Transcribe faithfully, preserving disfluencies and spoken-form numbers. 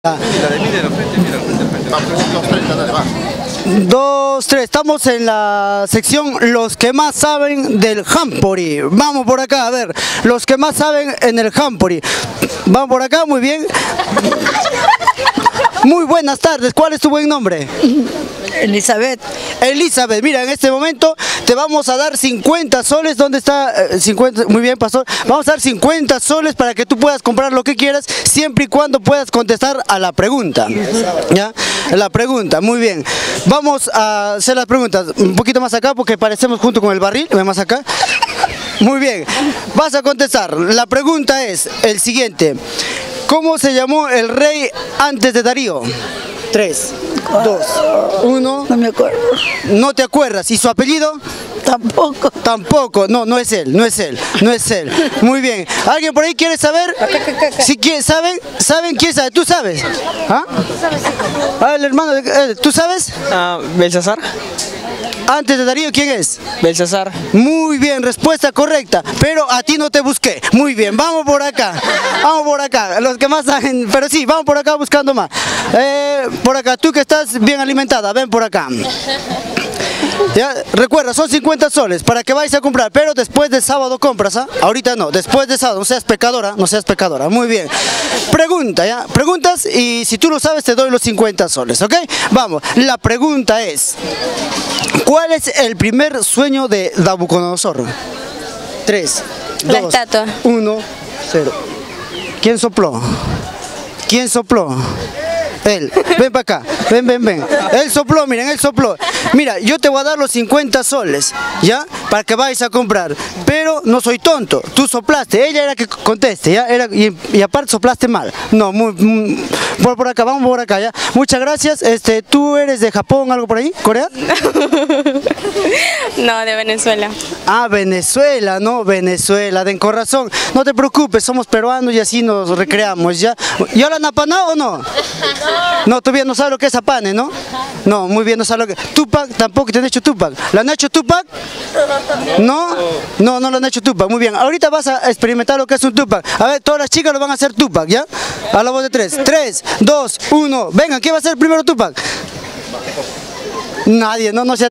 Dos, tres, estamos en la sección Los que más saben del Jamboree. Vamos por acá, a ver, los que más saben en el Jamboree. Vamos por acá, muy bien. Muy buenas tardes, ¿cuál es tu buen nombre? Elizabeth. Elizabeth, mira, en este momento te vamos a dar cincuenta soles. ¿Dónde está? Eh, cincuenta, muy bien, pastor. Vamos a dar cincuenta soles para que tú puedas comprar lo que quieras, siempre y cuando puedas contestar a la pregunta. ¿Ya? La pregunta, muy bien. Vamos a hacer las preguntas un poquito más acá porque parecemos junto con el barril. Ven más acá. Muy bien. Vas a contestar. La pregunta es el siguiente. ¿Cómo se llamó el rey antes de Darío? Tres, dos, uno. No me acuerdo. ¿No te acuerdas? ¿Y su apellido? Tampoco. Tampoco. No, no es él, no es él, no es él. Muy bien. ¿Alguien por ahí quiere saber? Si quiere, ¿saben? ¿Saben quién sabe? ¿Tú sabes? ¿Ah? Ah, el hermano de... ¿Tú sabes? Ah, Belsasar. Antes de Darío, ¿quién es? Belsasar. Muy bien, respuesta correcta, pero a ti no te busqué. Muy bien, vamos por acá, vamos por acá, los que más saben, pero sí, vamos por acá buscando más. Eh, por acá, tú que estás bien alimentada, ven por acá. Ya, recuerda, son cincuenta soles para que vayas a comprar, pero después de sábado compras, ¿ah? Ahorita no, después de sábado, no seas pecadora, no seas pecadora, muy bien. Pregunta, ¿ya? Preguntas y si tú lo sabes te doy los cincuenta soles, ¿ok? Vamos, la pregunta es, ¿cuál es el primer sueño de Nabucodonosor? Tres, La dos, estatua. uno, cero. ¿Quién sopló? ¿Quién sopló? Él, ven para acá, ven, ven, ven. Él sopló, miren, él sopló. Mira, yo te voy a dar los cincuenta soles, ¿ya? Para que vayas a comprar. Pero no soy tonto, tú soplaste, ella era que conteste, ¿ya? Era, y, y aparte soplaste mal. No, muy, muy, por, por acá, vamos por acá, ¿ya? Muchas gracias. Este, ¿tú eres de Japón, algo por ahí? ¿Corea? No, de Venezuela. Ah, Venezuela, ¿no? Venezuela, de corazón. No te preocupes, somos peruanos y así nos recreamos, ¿ya? ¿Ya la han apanado o no? No, todavía no sabes lo que es apane, ¿no? No, muy bien, no sabes lo que... Tupac, tampoco te han hecho Tupac. ¿La han hecho Tupac? ¿No? No, no lo han hecho Tupac, muy bien. Ahorita vas a experimentar lo que es un Tupac. A ver, todas las chicas lo van a hacer Tupac, ¿ya? A la voz de tres. Tres, dos, uno. Vengan, ¿quién va a ser el primero Tupac? Nadie, no, no se